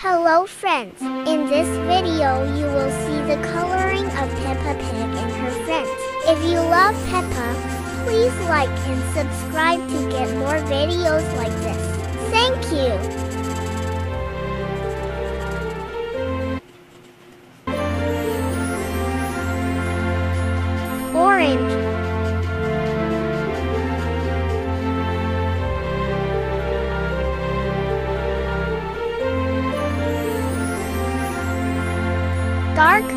Hello friends, in this video you will see the coloring of Peppa Pig and her friends. If you love Peppa, please like and subscribe to get more videos like this. Thank you. Orange, dark